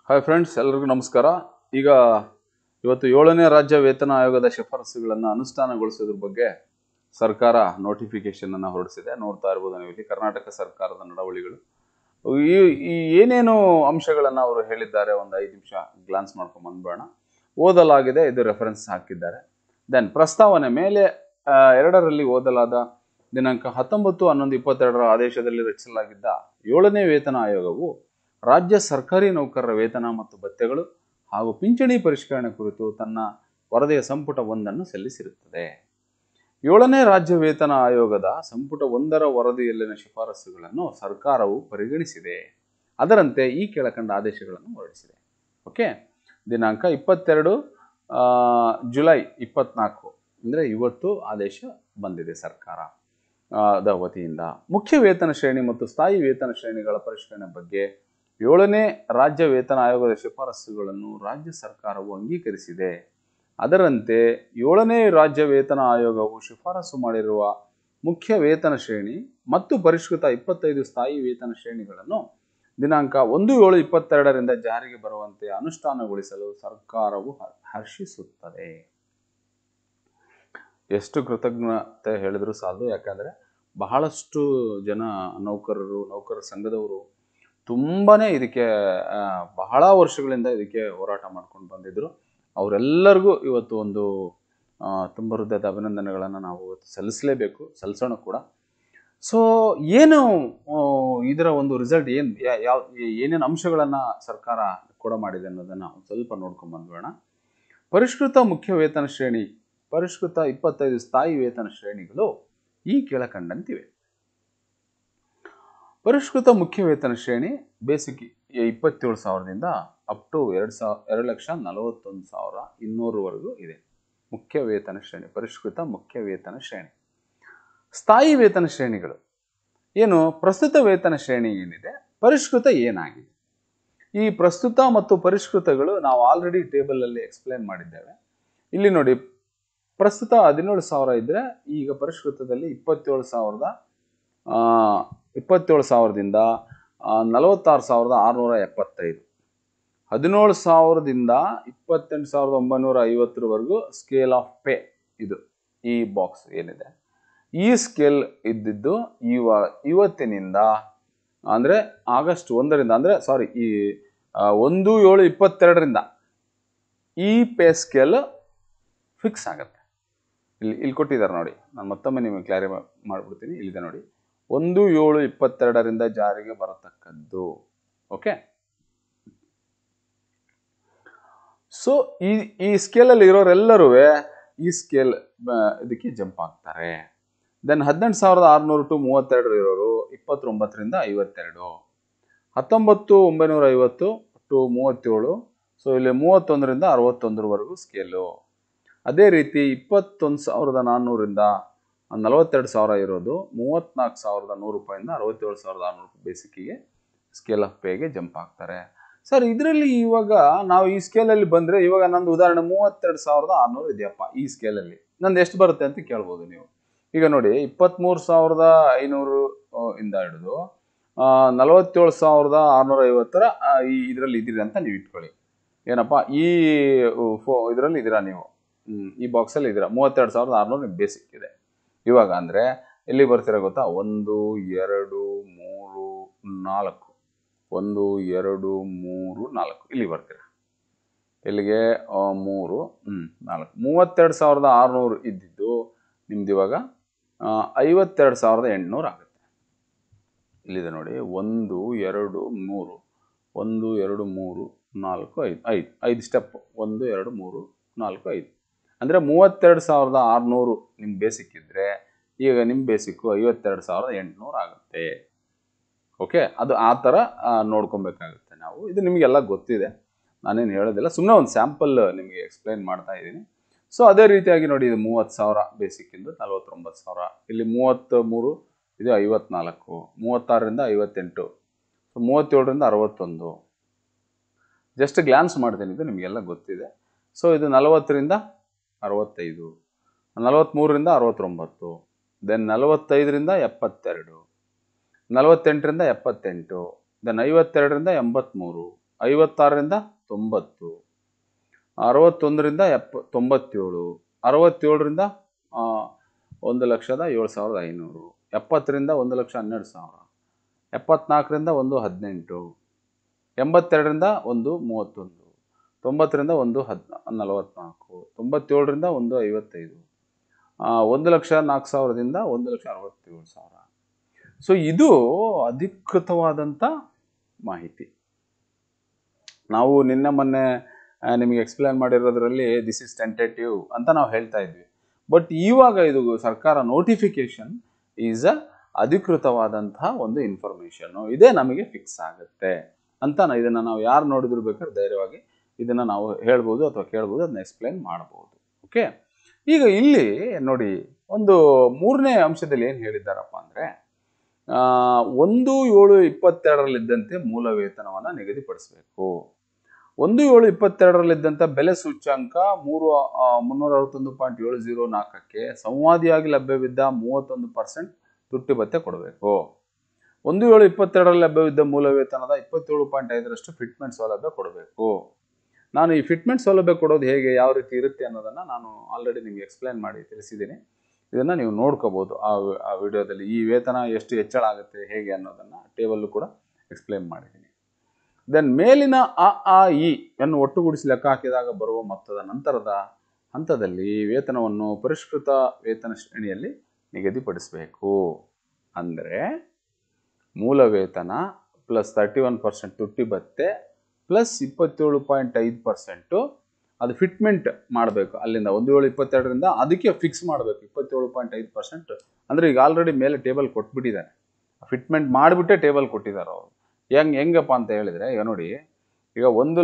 Hi friends, ಎಲ್ಲರಿಗೂ ನಮಸ್ಕಾರ. ಈಗ ಇವತ್ತು 7ನೇ ರಾಜ್ಯ ವೇತನ ಆಯೋಗದ ಶಿಫಾರಸುಗಳನ್ನು ಅನುಷ್ಠಾನಗೊಳಿಸೋದ್ರ ಬಗ್ಗೆ ಸರ್ಕಾರ ನೋಟಿಫಿಕೇಶನ್ ಅನ್ನು ಹೊರಡಿಸಿದೆ. ನೋಡ್ತಾ ಇರ್ಬೋದು ನೀವು ಇಲ್ಲಿ ಕರ್ನಾಟಕ ಸರ್ಕಾರದ ನಡವಳಿಗಳು. ಈ ಏನೇನು ಅಂಶಗಳನ್ನು ಅವರು ಹೇಳಿದ್ದಾರೆ ಒಂದು 5 ನಿಮಿಷ ಗ್ಲಾನ್ಸ್ ಮಾಡ್ಕೊಂಡು ಬಂದ್ಬೇಡ. ಓದಲಾಗಿದೆ, ಇದು ರೆಫರೆನ್ಸ್ ಹಾಕಿದ್ದಾರೆ. ದೆನ್ ಪ್ರಸ್ತಾವನೆ ಮೇಲೆ 2ರಲ್ಲಿ ಓದಲಾದ ದಿನಾಂಕ 19/11/22 ಆದೇಶದಲ್ಲಿ ರಚಿಸಲಾಗಿದ್ದ 7ನೇ ವೇತನ ಆಯೋಗವು ರಾಜ್ಯ ಸರ್ಕಾರಿ ನೌಕರರ ವೇತನ ಮತ್ತು ಭತ್ಯೆಗಳು ಹಾಗೂ ಪಿಂಚಣಿ ಪರಿಷ್ಕರಣೆ ಕುರಿತು ತನ್ನ ವರದಿಯ ಸಂಪುಟ 1 ಸಲ್ಲಿಸಿರುತ್ತದೆ. 7ನೇ ರಾಜ್ಯ ವೇತನ ಆಯೋಗದ ಸಂಪುಟ 1ರ ವರದಿಯಲ್ಲಿನ ಶಿಫಾರಸುಗಳನ್ನು ಸರ್ಕಾರವು ಪರಿಗಣಿಸಿದೆ. ಅದರಂತೆ ಈ ಕೆಳಕಂಡ ಆದೇಶಗಳನ್ನು ಹೊರಡಿಸಿದೆ. ಓಕೆ, ದಿನಾಂಕ 22 ಜುಲೈ 24 ಅಂದರೆ ಇವತ್ತು ಆದೇಶ ಬಂದಿದೆ ಸರ್ಕಾರದ ವತಿಯಿಂದ. ಮುಖ್ಯ ವೇತನ ಶ್ರೇಣಿ ಮತ್ತು ಸ್ಥಾಯಿ ವೇತನ ಶ್ರೇಣಿಗಳ ಪರಿಷ್ಕರಣೆ ಬಗ್ಗೆ 7ನೇ ರಾಜ್ಯ ವೇತನ ಆಯೋಗದ ಶಿಫಾರಸುಗಳನ್ನು ರಾಜ್ಯ ಸರ್ಕಾರವು ಅಂಗೀಕರಿಸಿದೆ. ಅದರಂತೆ 7ನೇ ರಾಜ್ಯ ವೇತನ ಆಯೋಗವು ಶಿಫಾರಸು ಮಾಡಿರುವ ಮುಖ್ಯ ವೇತನ ಶ್ರೇಣಿ ಮತ್ತು ಪರಿಷ್ಕೃತ 25 ಸ್ಥಾಯಿ ವೇತನ ಶ್ರೇಣಿಗಳನ್ನು ದಿನಾಂಕ 1/7/22ರಿಂದ ಜಾರಿಗೆ ಬರುವಂತೆ ಅನುಷ್ಠಾನಗೊಳಿಸಲು ಸರ್ಕಾರವು ಹರ್ಷಿಸುತ್ತದೆ. ಎಷ್ಟು ಕೃತಜ್ಞತೆ ಹೇಳಿದ್ರು ಸಾಲದು. ಯಾಕಂದರೆ ಬಹಳಷ್ಟು ಜನ ನೌಕರ ಸಂಘದವರು ತುಂಬಾನೇ ಇದಕ್ಕೆ ಬಹಳ ವರ್ಷಗಳಿಂದ ಇದಕ್ಕೆ ಹೋರಾಟ ಮಾಡ್ಕೊಂಡು ಬಂದಿದ್ರು. ಅವರೆಲ್ಲರಿಗೂ ಇವತ್ತು ಒಂದು ತುಂಬ ಹೃದಯದ ಅಭಿನಂದನೆಗಳನ್ನು ನಾವು ಸಲ್ಲಿಸಲೇಬೇಕು, ಸಲ್ಲಿಸೋಣ ಕೂಡ. ಸೊ ಏನು ಇದರ ಒಂದು ರಿಸಲ್ಟ್ ಏನೇನು ಅಂಶಗಳನ್ನು ಸರ್ಕಾರ ಕೂಡ ಮಾಡಿದೆ ಅನ್ನೋದನ್ನು ಸ್ವಲ್ಪ ನೋಡ್ಕೊಂಡು ಬಂದ್ಬೇಡ. ಪರಿಷ್ಕೃತ ಮುಖ್ಯ ವೇತನ ಶ್ರೇಣಿ, ಪರಿಷ್ಕೃತ 25 ಸ್ಥಾಯಿ ವೇತನ ಶ್ರೇಣಿಗಳು ಈ ಕೆಳಕಂಡಂತಿವೆ. ಪರಿಷ್ಕೃತ ಮುಖ್ಯ ವೇತನ ಶ್ರೇಣಿ ಬೇಸಿಕ್ 27,000ದಿಂದ ಅಪ್ ಟು 2,41,200ವರೆಗೂ ಇದೆ. ಮುಖ್ಯ ವೇತನ ಶ್ರೇಣಿ, ಪರಿಷ್ಕೃತ ಮುಖ್ಯ ವೇತನ ಶ್ರೇಣಿ. ಸ್ಥಾಯಿ ವೇತನ ಶ್ರೇಣಿಗಳು ಏನು? ಪ್ರಸ್ತುತ ವೇತನ ಶ್ರೇಣಿ ಏನಿದೆ, ಪರಿಷ್ಕೃತ ಏನಾಗಿದೆ. ಈ ಪ್ರಸ್ತುತ ಮತ್ತು ಪರಿಷ್ಕೃತಗಳು ನಾವು ಆಲ್ರೆಡಿ ಟೇಬಲಲ್ಲಿ ಎಕ್ಸ್ಪ್ಲೇನ್ ಮಾಡಿದ್ದೇವೆ. ಇಲ್ಲಿ ನೋಡಿ, ಪ್ರಸ್ತುತ 17,000 ಇದ್ದರೆ ಈಗ ಪರಿಷ್ಕೃತದಲ್ಲಿ 27,000ದಿಂದ 46,675, 17,000ದಿಂದ 28,950ವರೆಗೂ ಸ್ಕೇಲ್ ಆಫ್ ಪೇ. ಇದು ಈ ಬಾಕ್ಸ್ ಏನಿದೆ, ಈ ಸ್ಕೇಲ್ ಇದ್ದಿದ್ದು ಇವತ್ತಿನಿಂದ ಅಂದರೆ ಆಗಸ್ಟ್ 1ರಿಂದ ಅಂದರೆ ಈ 1/7/22ರಿಂದ ಈ ಪೇ ಸ್ಕೇಲ್ ಫಿಕ್ಸ್ ಆಗುತ್ತೆ. ಇಲ್ಲಿ ಕೊಟ್ಟಿದ್ದಾರೆ ನೋಡಿ, ನಾನು ಮತ್ತೊಮ್ಮೆ ನಿಮಗೆ ಕ್ಲಾರಿಫೈ ಮಾಡಿಬಿಡ್ತೀನಿ. ಇಲ್ಲಿದೆ ನೋಡಿ, 1/7/22ರಿಂದ ಜಾರಿಗೆ ಬರತಕ್ಕದ್ದು. ಓಕೆ, ಸೊ ಈ ಸ್ಕೇಲಲ್ಲಿ ಇರೋರೆಲ್ಲರೂ ಈ ಸ್ಕೇಲ್ ಇದಕ್ಕೆ ಜಂಪ್ ಆಗ್ತಾರೆ. ದೆನ್ 18,600 ಟು 32 ಇರೋರು 29ರಿಂದ 52, 19,950 ಟು 37, ಸೊ ಇಲ್ಲಿ 31ರಿಂದ 61ವರೆಗೂ ಸ್ಕೇಲು. ಅದೇ ರೀತಿ 21,400ರಿಂದ 42,000 ಇರೋದು 34,100 ರೂಪಾಯಿಂದ 67,600 ಬೇಸಿಕ್ಕಿಗೆ ಸ್ಕೇಲ್ ಆಫ್ ಪೇಗೆ ಜಂಪ್ ಆಗ್ತಾರೆ. ಸರ್, ಇದರಲ್ಲಿ ಇವಾಗ ನಾವು ಈ ಸ್ಕೇಲಲ್ಲಿ ಬಂದರೆ, ಇವಾಗ ನಂದು ಉದಾಹರಣೆ 32,600 ಇದೆಯಪ್ಪ. ಈ ಸ್ಕೇಲಲ್ಲಿ ನಂದು ಎಷ್ಟು ಬರುತ್ತೆ ಅಂತ ಕೇಳ್ಬೋದು ನೀವು. ಈಗ ನೋಡಿ, 23,500 ಇಂದ ಹಿಡಿದು 47,650 ಇದರಲ್ಲಿ ಇದ್ದೀರಿ ಅಂತ ನೀವು ಇಟ್ಕೊಳ್ಳಿ. ಏನಪ್ಪ, ಇದರಲ್ಲಿ ಇದ್ದೀರಾ ನೀವು, ಈ ಬಾಕ್ಸಲ್ಲಿ ಇದ್ದೀರಾ. 32,600 ನಿಮ್ಗೆ ಬೇಸಿಕ್ ಇದೆ. ಇವಾಗ ಅಂದರೆ ಎಲ್ಲಿ ಬರ್ತೀರಾ ಗೊತ್ತಾ? 1 2 3 4, 1 2 3 4 ಇಲ್ಲಿ ಬರ್ತೀರಾ. ಇಲ್ಲಿಗೆ 3 4, 32,600 ಇದ್ದಿದ್ದು ನಿಮ್ದು ಇವಾಗ 52,800 ಆಗುತ್ತೆ. ಇಲ್ಲಿದೆ ನೋಡಿ, 1 2 3, 1 2 3 4 5 5 ಸ್ಟೆಪ್, 1 2 3 4 5 ಅಂದರೆ 32,600 ನಿಮ್ಮ ಬೇಸಿಕ್ ಇದ್ದರೆ ಈಗ ನಿಮ್ಮ ಬೇಸಿಕ್ಕು 52,800 ಆಗುತ್ತೆ. ಓಕೆ, ಅದು ಆ ಥರ ನೋಡ್ಕೊಬೇಕಾಗುತ್ತೆ ನಾವು. ಇದು ನಿಮಗೆಲ್ಲ ಗೊತ್ತಿದೆ, ನಾನೇನು ಹೇಳೋದಿಲ್ಲ, ಸುಮ್ಮನೆ ಒಂದು ಸ್ಯಾಂಪಲ್ ನಿಮಗೆ ಎಕ್ಸ್ಪ್ಲೈನ್ ಮಾಡ್ತಾ ಇದ್ದೀನಿ. ಸೊ ಅದೇ ರೀತಿಯಾಗಿ ನೋಡಿ, ಇದು 30,000 ಬೇಸಿಕ್ಕಿಂದು 49,000, ಇಲ್ಲಿ 33 ಇದು 54, 36ರಿಂದ 58, ಸೊ 37ರಿಂದ 61. ಜಸ್ಟ್ ಗ್ಲಾನ್ಸ್ ಮಾಡ್ತೀನಿ, ಇದು ನಿಮಗೆಲ್ಲ ಗೊತ್ತಿದೆ. ಸೊ ಇದು 40ರಿಂದ 65, 43ರಿಂದ 69, ದೆನ್ 45ರಿಂದ 72, 48ರಿಂದ 78, ದೆನ್ 52ರಿಂದ 83, 56ರಿಂದ 90, 61ರಿಂದ 97, 67ರಿಂದ 1,07,500, 70ರಿಂದ 1,12,000, 74ರಿಂದ 1,18, 82ರಿಂದ 1,31, 90ರಿಂದ 1,44, 97ರಿಂದ 1,55, 1,04,000ದಿಂದ 1,67,000. ಸೊ ಇದು ಅಧಿಕೃತವಾದಂಥ ಮಾಹಿತಿ. ನಾವು ನಿನ್ನೆ ಮೊನ್ನೆ ನಿಮಗೆ ಎಕ್ಸ್ಪ್ಲೇನ್ ಮಾಡಿರೋದ್ರಲ್ಲಿ ದಿಸ್ ಇಸ್ ಟೆಂಟೇಟಿವ್ ಅಂತ ನಾವು ಹೇಳ್ತಾ ಇದ್ವಿ. ಬಟ್ ಇವಾಗ ಇದು ಸರ್ಕಾರ ನೋಟಿಫಿಕೇಶನ್ ಈಸ್ ಅಧಿಕೃತವಾದಂತಹ ಒಂದು ಇನ್ಫಾರ್ಮೇಶನ್, ಇದೇ ನಮಗೆ ಫಿಕ್ಸ್ ಆಗುತ್ತೆ ಅಂತ ಇದನ್ನು ನಾವು ಯಾರು ನೋಡಿದ್ರು ಬೇಕಾದ್ರೆ ಧೈರ್ಯವಾಗಿ ಇದನ್ನು ನಾವು ಹೇಳ್ಬೋದು ಅಥವಾ ಕೇಳ್ಬೋದು, ಅದನ್ನ ಎಕ್ಸ್ಪ್ಲೇನ್ ಮಾಡ್ಬೋದು. ಓಕೆ, ಈಗ ಇಲ್ಲಿ ನೋಡಿ ಒಂದು ಮೂರನೇ ಅಂಶದಲ್ಲಿ ಏನು ಹೇಳಿದ್ದಾರಪ್ಪ ಅಂದರೆ 1/7/22ರಲ್ಲಿದ್ದಂತೆ ಮೂಲ ವೇತನವನ್ನು ನಿಗದಿಪಡಿಸಬೇಕು. 1/7/22ರಲ್ಲಿದ್ದಂಥ ಬೆಲೆ ಸೂಚ್ಯಾಂಕ 361.704ಕ್ಕೆ ಸಂವಾದಿಯಾಗಿ ಲಭ್ಯವಿದ್ದ 31% ತುಟ್ಟಿ ಭತ್ಯೆ ಕೊಡಬೇಕು. 1/7/22ರಲ್ಲಿ ಲಭ್ಯವಿದ್ದ ಮೂಲ ವೇತನದ 27.5ರಷ್ಟು ಫಿಟ್ಮೆಂಟ್ ಸೌಲಭ್ಯ ಕೊಡಬೇಕು. ನಾನು ಈ ಫಿಟ್ಮೆಂಟ್ ಸೌಲಭ್ಯ ಕೊಡೋದು ಹೇಗೆ, ಯಾವ ರೀತಿ ಇರುತ್ತೆ ಅನ್ನೋದನ್ನು ನಾನು ಆಲ್ರೆಡಿ ನಿಮಗೆ ಎಕ್ಸ್ಪ್ಲೇನ್ ಮಾಡಿ ತಿಳಿಸಿದ್ದೀನಿ. ಇದನ್ನು ನೀವು ನೋಡ್ಕೋಬೋದು ಆ ವಿಡಿಯೋದಲ್ಲಿ. ಈ ವೇತನ ಎಷ್ಟು ಹೆಚ್ಚಳ ಆಗುತ್ತೆ ಹೇಗೆ ಅನ್ನೋದನ್ನು ಟೇಬಲ್ಲು ಕೂಡ ಎಕ್ಸ್ಪ್ಲೇನ್ ಮಾಡಿದ್ದೀನಿ. ದೆನ್ ಮೇಲಿನ ಇ ಅನ್ನು ಒಟ್ಟುಗೂಡಿಸಿ ಲೆಕ್ಕ ಹಾಕಿದಾಗ ಬರುವ ಮೊತ್ತದ ನಂತರದ ಹಂತದಲ್ಲಿ ವೇತನವನ್ನು ಪರಿಷ್ಕೃತ ವೇತನ ಶ್ರೇಣಿಯಲ್ಲಿ ನಿಗದಿಪಡಿಸಬೇಕು. ಅಂದರೆ ಮೂಲ ವೇತನ ಪ್ಲಸ್ 31% ತುಟ್ಟಿ ಭತ್ಯೆ ಪ್ಲಸ್ 27.5% ಅದು ಫಿಟ್ಮೆಂಟ್ ಮಾಡಬೇಕು. ಅಲ್ಲಿಂದ 1/7/22ರಿಂದ ಅದಕ್ಕೆ ಫಿಕ್ಸ್ ಮಾಡಬೇಕು 27.5%. ಅಂದರೆ ಈಗ ಆಲ್ರೆಡಿ ಮೇಲೆ ಟೇಬಲ್ ಕೊಟ್ಬಿಟ್ಟಿದ್ದಾರೆ, ಫಿಟ್ಮೆಂಟ್ ಮಾಡಿಬಿಟ್ಟೆ ಟೇಬಲ್ ಕೊಟ್ಟಿದ್ದಾರೆ ಅವರು. ಹೆಂಗಪ್ಪ ಅಂತ ಹೇಳಿದರೆ, ಈಗ ನೋಡಿ, ಈಗ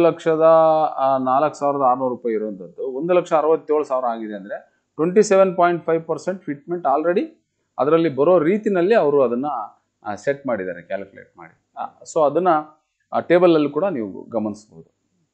1,04,600 ರೂಪಾಯಿ ಇರುವಂಥದ್ದು 1,67,000 ಆಗಿದೆ ಅಂದರೆ 27.5% ಫಿಟ್ಮೆಂಟ್ ಆಲ್ರೆಡಿ ಅದರಲ್ಲಿ ಬರೋ ರೀತಿನಲ್ಲಿ ಅವರು ಅದನ್ನು ಸೆಟ್ ಮಾಡಿದ್ದಾರೆ, ಕ್ಯಾಲ್ಕುಲೇಟ್ ಮಾಡಿ. ಸೊ ಅದನ್ನು ಆ ಟೇಬಲಲ್ಲಿ ಕೂಡ ನೀವು ಗಮನಿಸ್ಬೋದು.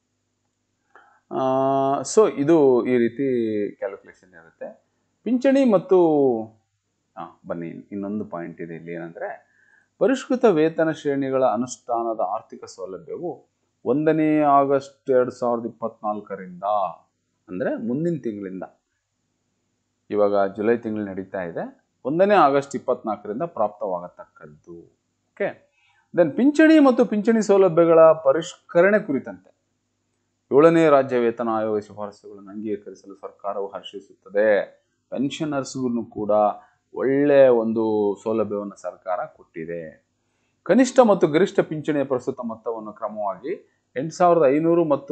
ಸೊ ಇದು ಈ ರೀತಿ ಕ್ಯಾಲ್ಕುಲೇಷನ್ ಇರುತ್ತೆ. ಪಿಂಚಣಿ ಮತ್ತು ಬನ್ನಿ ಇನ್ನೊಂದು ಪಾಯಿಂಟ್ ಇದೆ ಇಲ್ಲಿ, ಏನಂದರೆ ಪರಿಷ್ಕೃತ ವೇತನ ಶ್ರೇಣಿಗಳ ಅನುಷ್ಠಾನದ ಆರ್ಥಿಕ ಸೌಲಭ್ಯವು 1ನೇ ಆಗಸ್ಟ್ 2024ರಿಂದ ಅಂದರೆ ಮುಂದಿನ ತಿಂಗಳಿಂದ, ಇವಾಗ ಜುಲೈ ತಿಂಗಳು ನಡೀತಾ ಇದೆ, 1ನೇ ಆಗಸ್ಟ್ 2024ರಿಂದ ಪ್ರಾಪ್ತವಾಗತಕ್ಕದ್ದು. ಓಕೆ, ದೆನ್ ಪಿಂಚಣಿ ಮತ್ತು ಪಿಂಚಣಿ ಸೌಲಭ್ಯಗಳ ಪರಿಷ್ಕರಣೆ ಕುರಿತಂತೆ 7ನೇ ರಾಜ್ಯ ವೇತನ ಆಯೋಗ ಶಿಫಾರಸುಗಳನ್ನು ಅಂಗೀಕರಿಸಲು ಸರ್ಕಾರವು ಹರ್ಷಿಸುತ್ತದೆ. ಪೆನ್ಷನರ್ಸ್ಗೂ ಕೂಡ ಒಳ್ಳೆಯ ಒಂದು ಸೌಲಭ್ಯವನ್ನು ಸರ್ಕಾರ ಕೊಟ್ಟಿದೆ. ಕನಿಷ್ಠ ಮತ್ತು ಗರಿಷ್ಠ ಪಿಂಚಣಿಯ ಪ್ರಸ್ತುತ ಮೊತ್ತವನ್ನು ಕ್ರಮವಾಗಿ 8,500 ಮತ್ತು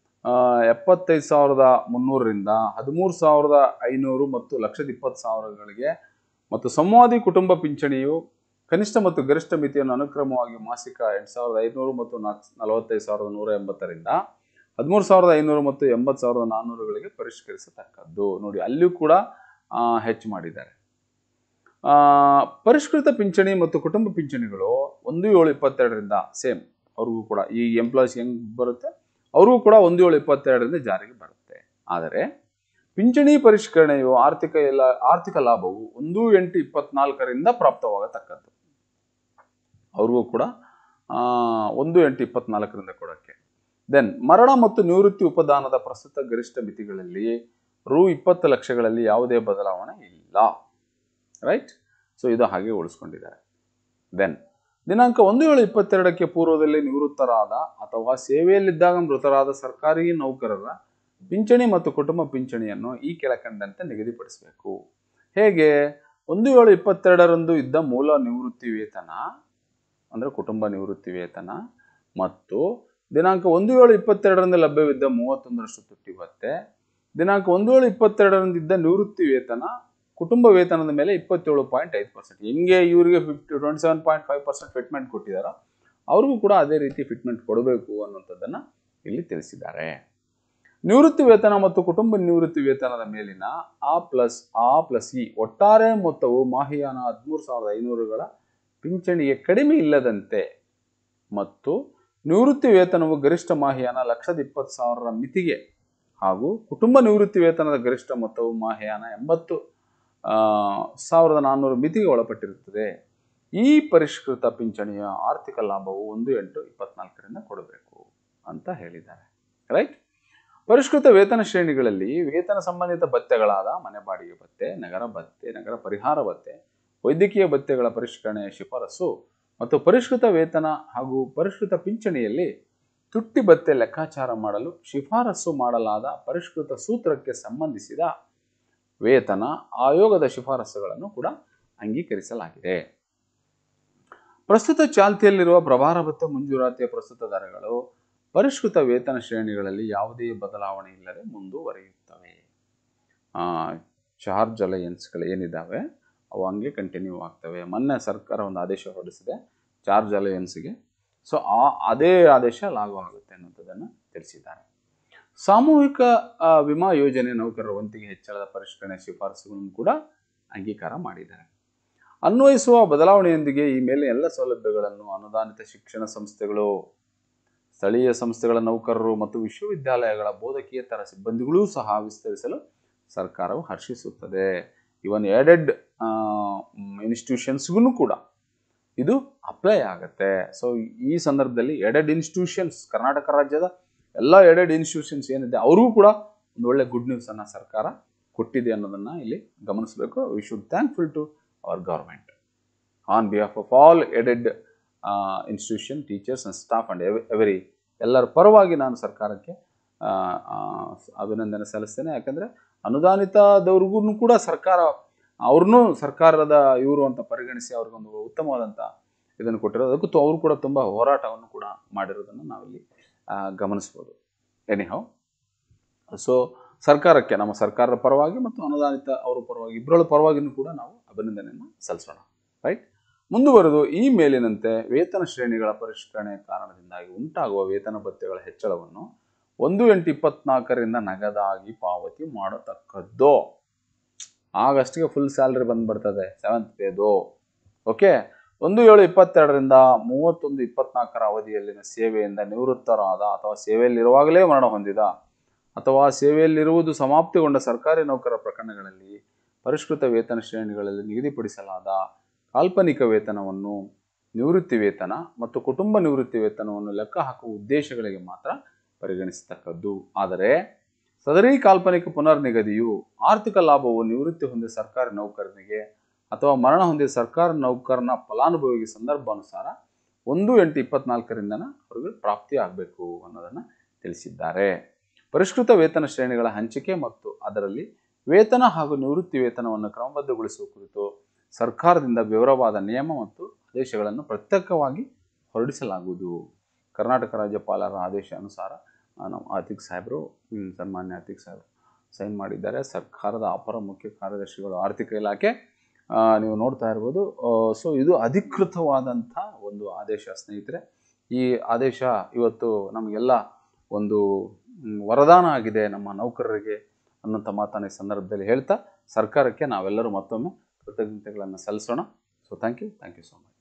75,300ರಿಂದ 13,500 ಮತ್ತು 1,20,000ಗಳಿಗೆ ಮತ್ತು ಸಂವಾದಿ ಕುಟುಂಬ ಪಿಂಚಣಿಯು ಕನಿಷ್ಠ ಮತ್ತು ಗರಿಷ್ಠ ಮಿತಿಯನ್ನು ಅನುಕ್ರಮವಾಗಿ ಮಾಸಿಕ 8,500 ಮತ್ತು 45,180ರಿಂದ 13,500 ಮತ್ತು 80,400ಗಳಿಗೆ ಪರಿಷ್ಕರಿಸತಕ್ಕದ್ದು. ನೋಡಿ, ಅಲ್ಲಿಯೂ ಕೂಡ ಹೆಚ್ಚು ಮಾಡಿದ್ದಾರೆ. ಪರಿಷ್ಕೃತ ಪಿಂಚಣಿ ಮತ್ತು ಕುಟುಂಬ ಪಿಂಚಣಿಗಳು 1/7/22ರಿಂದ ಸೇಮ್ ಅವ್ರಿಗೂ ಕೂಡ, ಈ ಎಂಪ್ಲಾಯೀಸ್ ಹೆಂಗೆ ಬರುತ್ತೆ ಅವ್ರಿಗೂ ಕೂಡ 1/7/22ರಿಂದ ಜಾರಿಗೆ ಬರುತ್ತೆ. ಆದರೆ ಪಿಂಚಣಿ ಪರಿಷ್ಕರಣೆಯು ಆರ್ಥಿಕ ಲಾಭವು 1/8/24ರಿಂದ ಪ್ರಾಪ್ತವಾಗತಕ್ಕದ್ದು. ಅವ್ರಿಗೂ ಕೂಡ 1/8/24ರಿಂದ ಕೊಡೋಕ್ಕೆ. ದೆನ್ ಮರಣ ಮತ್ತು ನಿವೃತ್ತಿ ಉಪದಾನದ ಪ್ರಸ್ತುತ ಗರಿಷ್ಠ ಮಿತಿಗಳಲ್ಲಿ ರು 20 ಲಕ್ಷಗಳಲ್ಲಿ ಯಾವುದೇ ಬದಲಾವಣೆ ಇಲ್ಲ. ರೈಟ್, ಸೊ ಇದು ಹಾಗೆ ಉಳಿಸ್ಕೊಂಡಿದ್ದಾರೆ. ದೆನ್ ದಿನಾಂಕ 1/7/22ಕ್ಕೆ ಪೂರ್ವದಲ್ಲಿ ನಿವೃತ್ತರಾದ ಅಥವಾ ಸೇವೆಯಲ್ಲಿದ್ದಾಗ ಮೃತರಾದ ಸರ್ಕಾರಿ ನೌಕರರ ಪಿಂಚಣಿ ಮತ್ತು ಕುಟುಂಬ ಪಿಂಚಣಿಯನ್ನು ಈ ಕೆಳಕಂಡಂತೆ ನಿಗದಿಪಡಿಸಬೇಕು. ಹೇಗೆ? 1/7/22ರಂದು ಇದ್ದ ಮೂಲ ನಿವೃತ್ತಿ ವೇತನ ಅಂದರೆ ಕುಟುಂಬ ನಿವೃತ್ತಿ ವೇತನ ಮತ್ತು ದಿನಾಂಕ 1/7/22ರಂದು ಲಭ್ಯವಿದ್ದ 31ರಷ್ಟು ತುಟ್ಟಿ ಭತ್ಯೆ, ದಿನಾಂಕ 1/7/22ರಂದು ಇದ್ದ ನಿವೃತ್ತಿ ವೇತನ ಕುಟುಂಬ ವೇತನದ ಮೇಲೆ 27.5%. ಹೆಂಗೆ ಇವರಿಗೆ 27.5% ಫಿಟ್ಮೆಂಟ್ ಕೊಟ್ಟಿದ್ದಾರೋ ಅವ್ರಿಗೂ ಕೂಡ ಅದೇ ರೀತಿ ಫಿಟ್ಮೆಂಟ್ ಕೊಡಬೇಕು ಅನ್ನುವಂಥದ್ದನ್ನು ಇಲ್ಲಿ ತಿಳಿಸಿದ್ದಾರೆ. ನಿವೃತ್ತಿ ವೇತನ ಮತ್ತು ಕುಟುಂಬ ನಿವೃತ್ತಿ ವೇತನದ ಮೇಲಿನ ಆ ಪ್ಲಸ್ ಇ ಒಟ್ಟಾರೆ ಮೊತ್ತವು ಮಾಹಿಯಾನ 13,500ಗಳ ಪಿಂಚಣಿಗೆ ಕಡಿಮೆ ಇಲ್ಲದಂತೆ ಮತ್ತು ನಿವೃತ್ತಿ ವೇತನವು ಗರಿಷ್ಠ ಮಾಹಿಯಾನ 1,20,000 ಮಿತಿಗೆ ಹಾಗೂ ಕುಟುಂಬ ನಿವೃತ್ತಿ ವೇತನದ ಗರಿಷ್ಠ ಮೊತ್ತವು ಮಾಹಿಯಾನ 80,400 ಮಿತಿಗೆ ಒಳಪಟ್ಟಿರುತ್ತದೆ. ಈ ಪರಿಷ್ಕೃತ ಪಿಂಚಣಿಯ ಆರ್ಥಿಕ ಲಾಭವು 1/8/24ರಿಂದ ಕೊಡಬೇಕು. ಅಂತ ಹೇಳಿದ್ದಾರೆ. ರೈಟ್. ಪರಿಷ್ಕೃತ ವೇತನ ಶ್ರೇಣಿಗಳಲ್ಲಿ ವೇತನ ಸಂಬಂಧಿತ ಭತ್ಯೆಗಳಾದ ಮನೆ ಬಾಡಿಗೆ ಭತ್ಯೆ, ನಗರ ಭತ್ಯೆ, ನಗರ ಪರಿಹಾರ ಭತ್ಯೆ, ವೈದ್ಯಕೀಯ ಭತ್ಯೆಗಳ ಪರಿಷ್ಕರಣೆಯ ಶಿಫಾರಸು ಮತ್ತು ಪರಿಷ್ಕೃತ ವೇತನ ಹಾಗೂ ಪರಿಷ್ಕೃತ ಪಿಂಚಣಿಯಲ್ಲಿ ತುಟ್ಟಿ ಭತ್ಯೆ ಲೆಕ್ಕಾಚಾರ ಮಾಡಲು ಶಿಫಾರಸು ಮಾಡಲಾದ ಪರಿಷ್ಕೃತ ಸೂತ್ರಕ್ಕೆ ಸಂಬಂಧಿಸಿದ ವೇತನ ಆಯೋಗದ ಶಿಫಾರಸುಗಳನ್ನು ಕೂಡ ಅಂಗೀಕರಿಸಲಾಗಿದೆ. ಪ್ರಸ್ತುತ ಚಾಲ್ತಿಯಲ್ಲಿರುವ ಪ್ರಭಾರ ಭತ್ಯೆ ಮಂಜೂರಾತಿಯ ಪ್ರಸ್ತುತ ದರಗಳು ಪರಿಷ್ಕೃತ ವೇತನ ಶ್ರೇಣಿಗಳಲ್ಲಿ ಯಾವುದೇ ಬದಲಾವಣೆ ಇಲ್ಲದೆ ಮುಂದುವರಿಯುತ್ತವೆ. ಚಾರ್ಜ್ ಅಲಯನ್ಸ್ಗಳು ಏನಿದ್ದಾವೆ ಅವು ಹಂಗೆ ಕಂಟಿನ್ಯೂ ಆಗ್ತವೆ. ಮೊನ್ನೆ ಸರ್ಕಾರ ಒಂದು ಆದೇಶ ಹೊರಡಿಸಿದೆ ಚಾರ್ಜ್ ಅಲಯನ್ಸ್ಗೆ. ಸೊ ಅದೇ ಆದೇಶ ಲಾಗು ಆಗುತ್ತೆ ಅನ್ನೋದನ್ನು ತಿಳಿಸಿದ್ದಾರೆ. ಸಾಮೂಹಿಕ ವಿಮಾ ಯೋಜನೆ ನೌಕರರ ವಂತಿಗೆ ಹೆಚ್ಚಳದ ಪರಿಷ್ಕರಣೆ ಶಿಫಾರಸುಗಳನ್ನು ಕೂಡ ಅಂಗೀಕಾರ ಮಾಡಿದ್ದಾರೆ. ಅನ್ವಯಿಸುವ ಬದಲಾವಣೆಯೊಂದಿಗೆ ಈ ಮೇಲೆ ಎಲ್ಲ ಸೌಲಭ್ಯಗಳನ್ನು ಅನುದಾನಿತ ಶಿಕ್ಷಣ ಸಂಸ್ಥೆಗಳು, ಸ್ಥಳೀಯ ಸಂಸ್ಥೆಗಳ ನೌಕರರು ಮತ್ತು ವಿಶ್ವವಿದ್ಯಾಲಯಗಳ ಬೋಧಕೇತರ ಸಿಬ್ಬಂದಿಗಳೂ ಸಹ ವಿಸ್ತರಿಸಲು ಸರ್ಕಾರವು ಹರ್ಷಿಸುತ್ತದೆ. ಇವನ್ ಏಡೆಡ್ ಇನ್ಸ್ಟಿಟ್ಯೂಷನ್ಸ್ಗೂ ಕೂಡ ಇದು ಅಪ್ಲೈ ಆಗುತ್ತೆ. ಸೊ ಈ ಸಂದರ್ಭದಲ್ಲಿ ಏಡೆಡ್ ಇನ್ಸ್ಟಿಟ್ಯೂಷನ್ಸ್, ಕರ್ನಾಟಕ ರಾಜ್ಯದ ಎಲ್ಲ ಏಡೆಡ್ ಇನ್ಸ್ಟಿಟ್ಯೂಷನ್ಸ್ ಏನಿದೆ ಅವ್ರಿಗೂ ಕೂಡ ಒಂದು ಒಳ್ಳೆ ಗುಡ್ ನ್ಯೂಸನ್ನು ಸರ್ಕಾರ ಕೊಟ್ಟಿದೆ ಅನ್ನೋದನ್ನು ಇಲ್ಲಿ ಗಮನಿಸಬೇಕು. We should thankful to our government on behalf of all aided institution, teachers and staff and every ಎಲ್ಲರ ಪರವಾಗಿ ನಾನು ಸರ್ಕಾರಕ್ಕೆ ಅಭಿನಂದನೆ ಸಲ್ಲಿಸ್ತೇನೆ. ಯಾಕಂದರೆ ಅನುದಾನಿತದವ್ರಿಗೂ ಕೂಡ ಸರ್ಕಾರ ಅವ್ರನ್ನೂ ಸರ್ಕಾರದ ಇವರು ಅಂತ ಪರಿಗಣಿಸಿ ಅವ್ರಿಗೊಂದು ಉತ್ತಮವಾದಂಥ ಇದನ್ನು ಕೊಟ್ಟಿರೋದು. ಅದಕ್ಕೂ ಅವರು ಕೂಡ ತುಂಬ ಹೋರಾಟವನ್ನು ಕೂಡ ಮಾಡಿರೋದನ್ನು ನಾವಿಲ್ಲಿ ಗಮನಿಸ್ಬೋದು. ಎನಿಹೌ, ಸೊ ಸರ್ಕಾರಕ್ಕೆ, ನಮ್ಮ ಸರ್ಕಾರದ ಪರವಾಗಿ ಮತ್ತು ಅನುದಾನಿತ ಅವರ ಪರವಾಗಿ, ಇಬ್ಬರ ಪರವಾಗಿಯೂ ಕೂಡ ನಾವು ಅಭಿನಂದನೆಯನ್ನು ಸಲ್ಲಿಸೋಣ. ರೈಟ್. ಮುಂದುವರೆದು ಈ ಮೇಲಿನಂತೆ ವೇತನ ಶ್ರೇಣಿಗಳ ಪರಿಷ್ಕರಣೆ ಕಾರಣದಿಂದಾಗಿ ಉಂಟಾಗುವ ವೇತನ ಭತ್ಯೆಗಳ ಹೆಚ್ಚಳವನ್ನು 1/8/24 ನಗದಾಗಿ ಪಾವತಿ ಮಾಡತಕ್ಕದ್ದು. ಆಗಸ್ಟ್ಗೆ ಫುಲ್ ಸ್ಯಾಲ್ರಿ ಬಂದ್ಬಿಡ್ತದೆ 7th ಪೇದು. ಓಕೆ. 1/7/22 31/24 ಅವಧಿಯಲ್ಲಿನ ಸೇವೆಯಿಂದ ನಿವೃತ್ತರಾದ ಅಥವಾ ಸೇವೆಯಲ್ಲಿರುವಾಗಲೇ ಮರಣ ಹೊಂದಿದ ಅಥವಾ ಸೇವೆಯಲ್ಲಿರುವುದು ಸಮಾಪ್ತಿಗೊಂಡ ಸರ್ಕಾರಿ ನೌಕರರ ಪ್ರಕರಣಗಳಲ್ಲಿ ಪರಿಷ್ಕೃತ ವೇತನ ಶ್ರೇಣಿಗಳಲ್ಲಿ ನಿಗದಿಪಡಿಸಲಾದ ಕಾಲ್ಪನಿಕ ವೇತನವನ್ನು, ನಿವೃತ್ತಿ ವೇತನ ಮತ್ತು ಕುಟುಂಬ ನಿವೃತ್ತಿ ವೇತನವನ್ನು ಲೆಕ್ಕ ಹಾಕುವ ಉದ್ದೇಶಗಳಿಗೆ ಮಾತ್ರ ಪರಿಗಣಿಸತಕ್ಕದ್ದು. ಆದರೆ ಸದರಿ ಕಾಲ್ಪನಿಕ ಪುನರ್ ನಿಗದಿಯು ಆರ್ಥಿಕ ಲಾಭವು ನಿವೃತ್ತಿ ಹೊಂದಿದ ಸರ್ಕಾರಿ ನೌಕರನಿಗೆ ಅಥವಾ ಮರಣ ಹೊಂದಿದ ಸರ್ಕಾರಿ ನೌಕರನ ಫಲಾನುಭವಿಗೆ ಸಂದರ್ಭಾನುಸಾರ 1/8/24 ಅವರಿಗೆ ಪ್ರಾಪ್ತಿಯಾಗಬೇಕು ಅನ್ನೋದನ್ನು ತಿಳಿಸಿದ್ದಾರೆ. ಪರಿಷ್ಕೃತ ವೇತನ ಶ್ರೇಣಿಗಳ ಹಂಚಿಕೆ ಮತ್ತು ಅದರಲ್ಲಿ ವೇತನ ಹಾಗೂ ನಿವೃತ್ತಿ ವೇತನವನ್ನು ಕ್ರಮಬದ್ಧಗೊಳಿಸುವ ಕುರಿತು ಸರ್ಕಾರದಿಂದ ವಿವರವಾದ ನಿಯಮ ಮತ್ತು ಆದೇಶಗಳನ್ನು ಪ್ರತ್ಯೇಕವಾಗಿ ಹೊರಡಿಸಲಾಗುವುದು. ಕರ್ನಾಟಕ ರಾಜ್ಯಪಾಲರ ಆದೇಶ ಅನುಸಾರ ನಮ್ಮ ಆತಿಕ್ ಸಾಹೇಬರು, ಸನ್ಮಾನ್ಯ ಆತಿಕ್ ಸಾಹೇಬರು ಸೈನ್ ಮಾಡಿದ್ದಾರೆ. ಸರ್ಕಾರದ ಅಪರ ಮುಖ್ಯ ಕಾರ್ಯದರ್ಶಿಗಳು, ಆರ್ಥಿಕ ಇಲಾಖೆ, ನೀವು ನೋಡ್ತಾ ಇರ್ಬೋದು. ಸೊ ಇದು ಅಧಿಕೃತವಾದಂಥ ಒಂದು ಆದೇಶ ಸ್ನೇಹಿತರೆ. ಈ ಆದೇಶ ಇವತ್ತು ನಮಗೆಲ್ಲ ಒಂದು ವರದಾನ ಆಗಿದೆ ನಮ್ಮ ನೌಕರರಿಗೆ ಅನ್ನೋಂಥ ಮಾತನ್ನ ಈ ಸಂದರ್ಭದಲ್ಲಿ ಹೇಳ್ತಾ ಸರ್ಕಾರಕ್ಕೆ ನಾವೆಲ್ಲರೂ ಮತ್ತೊಮ್ಮೆ ಕೃತಜ್ಞತೆಗಳನ್ನು ಸಲ್ಲಿಸೋಣ. So thank you so much.